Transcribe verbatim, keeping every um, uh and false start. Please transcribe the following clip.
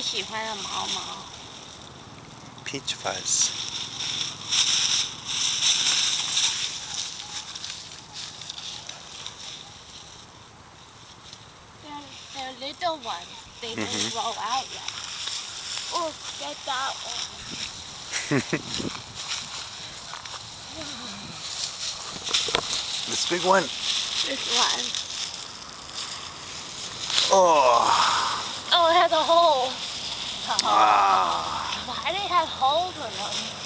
喜欢的毛毛。 Peach fuzz. They're, they're little ones. They don't Mm-hmm. grow out yet. Oh, get that one. This big one. This one. Oh. Oh, it has a hole. Ah. Why do they have holes in them?